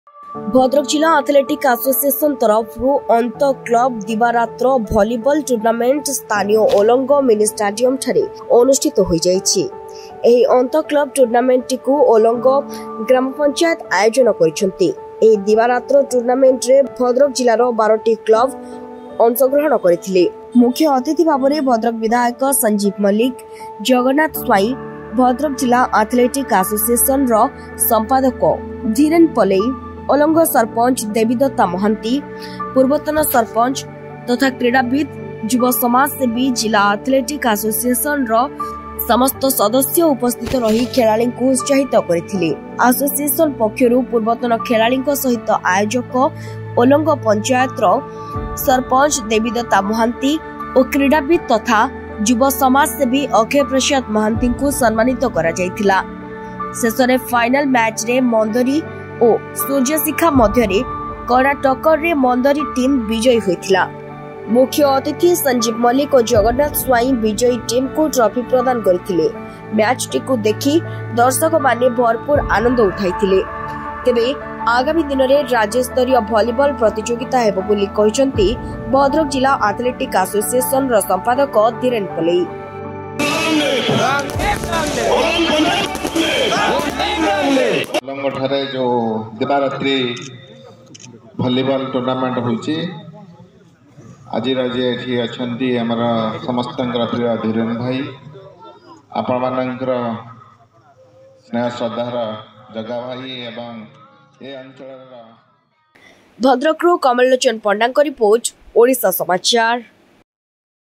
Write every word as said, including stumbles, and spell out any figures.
भद्रक जिला athletic association तरफ अंत क्लब दिवारात्र भलीबॉल टूर्नामेंट स्थानीय ओलंग मिनी स्टेडियम ठारे अनुष्ठित हो जाइछि। एही अंत क्लब टूर्नामेंट को ओलंग ग्राम पंचायत आयोजन करिसेंती। एही दिवारात्र टूर्नामेंट रे भद्रक जिलार बारह क्लब अंशग्रहण करथिले। मुख्य अतिथि भाव में भद्रक विधायक संजीव मल्लिक, जगन्नाथ स्वाई, भद्रक जिला एथलेटिक एसोसिएशन रो संपादक धीरेन पलेई, ओलंग सरपंच देवीदत्ता महांती, पूर्वतन सरपंच तथा क्रीड़ाविद, युव समाज सेवी, जिला एथलेटिक एसोसिएशन रो समस्त सदस्य उपस्थित रही खेलाड़ी को उत्साहित करथिले। एसोसिएशन पक्षरु पूर्वतन खेलाड़ी सहित आयोजक ओलंग पंचायत रो सरपंच देवीदत्ता महांती और क्रीड़ाविद तथा युव समाज सेवी अक्षय प्रसाद महांती को सम्मानित करा जायथिला। शेषरे फाइनल मैच रे मंदरी और सूर्यशिखा मध्य कड़ा टक्कर रे मंदरी टीम विजयी होइथिला। मुख्य अतिथि संजीव मल्लिक और जगन्नाथ स्वाई विजयी टीम को ट्रॉफी प्रदान करथिले। मैच टी को देखि दर्शक माने भरपूर आनंद उठाइथिले। तेबे आगामी दिन में राज्य स्तरीय भलीबॉल प्रतियोगिता हेबो बोली कहिसंती भद्रक जिला एथलेटिक एसोसिएशन रो संपादक धीरेन पलेई। ठारे जो दिवारात्रि भलीबॉल टूर्नामेंट होइछि, आज राज्य एठी अछंती हमर समस्त प्रिय धीरेन भाई, आपण मानकर स्नेह श्रद्धार जगा भाई एवं ए अंचल भद्रक कमलोचन पंडा रिपोर्ट, ओडिशा समाचार।